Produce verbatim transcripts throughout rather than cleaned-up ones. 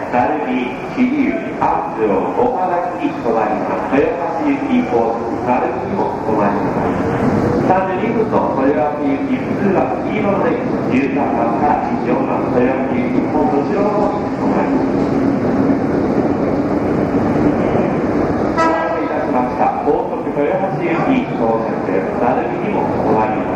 鳴海、桐生、安城、岡崎に止まります。豊橋行き高速鳴海にも止まります。さんじゅうにふんの豊橋行き普通は黄色の駅のじゅうさんばんからにじゅうよんばん豊橋行き本土城の方に止まります。お待たせいたしました。高速豊橋行き到着です。鳴海にも止まります。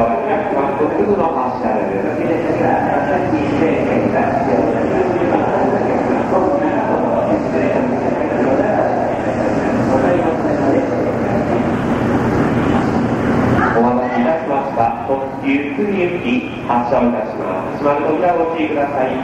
すぐの発車です。 行き発車をいたします。閉まる扉をご注意ください。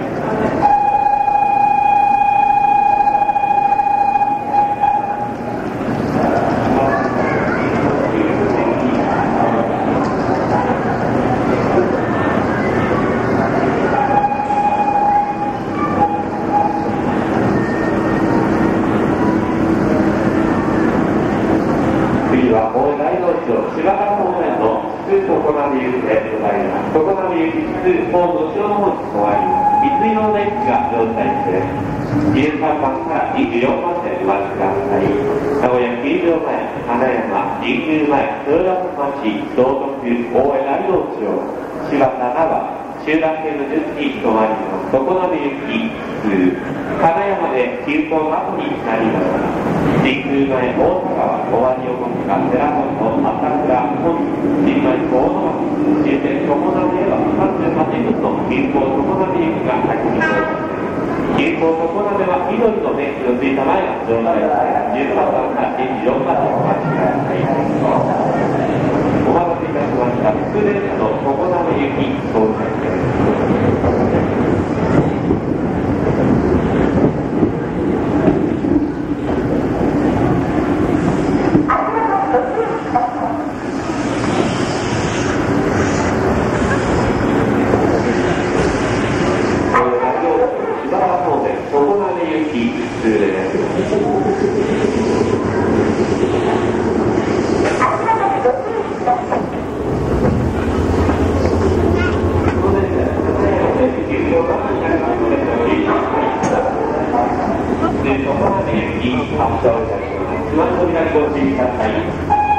柴田方面の普通常滑行きでございます。常滑行き普通ホームの後ろの方に止まり、水色の電気が乗車して、じゅうさんばんからにじゅうよんばんでお待ちください。名古屋球場前、花山、神宮前、豊田町、道徳、大江大道町、柴田長、集団系の順に止まります。常滑行き普通、金山で急行の後になります。神宮前、大阪は終わりをもった寺本、朝倉、本新米、大野町、終点常滑へはさんじゅうはちふんの急行常滑行きが入っています。急行常滑は緑の電気のついた前が乗車で、じゅうさんばんからにじゅうよんばんでお待ちください。お待たせいたしました。普通電車の常滑行き到着です。ご注意ください。